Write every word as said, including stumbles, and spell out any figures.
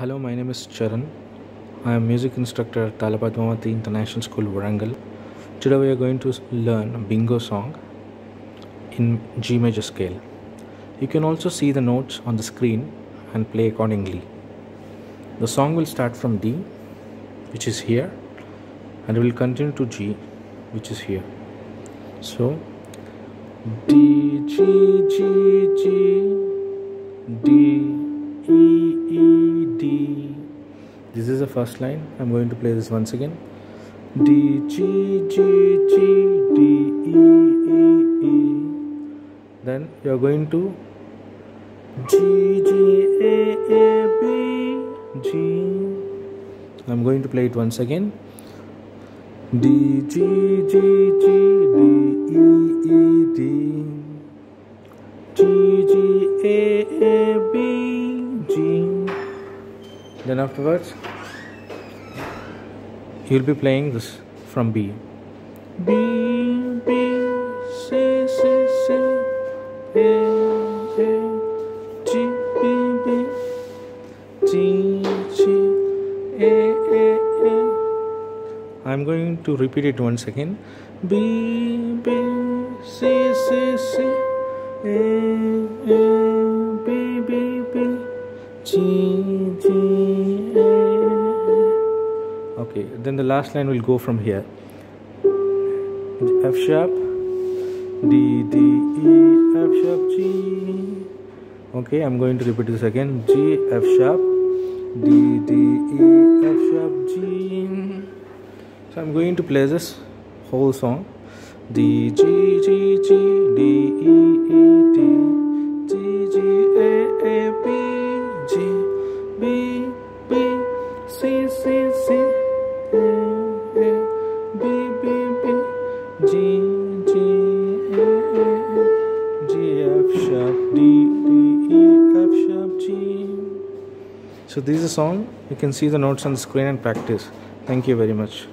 Hello, my name is Charan. I am music instructor at Talapadmavati International School, Warangal. Today we are going to learn a bingo song in G major scale. You can also see the notes on the screen and play accordingly. The song will start from D, which is here, and will continue to G, which is here. So D, G, G, G, D, E, E, D. This is the first line. I'm going to play this once again. D, G, G, G, D, E, E, E. Then you are going to G, G, A, A, B, G. I'm going to play it once again. D, G, G, G, D, E, E, D. G, G, A, A, B, G. Then afterwards, you will be playing this from B. B, B, C, C, C, A, A, G, B, B, G, G, A, A, A. I'm going to repeat it once again. B, B, C, C, C, A, A, B, B, B, G, G, A. Okay, then the last line will go from here. F sharp, D, D, E, F sharp, G. Okay, I'm going to repeat this again. G, F sharp, D, D, E, F sharp, G. So I'm going to play this whole song. D, G, G, G, D, E, E, D, G, G, A, A, B, G, B, B, C, C, C, A, A, B, B, B, G, G, A, A, G, F sharp, D, D, E, F sharp, G. So this is a song. You can see the notes on the screen and practice. Thank you very much.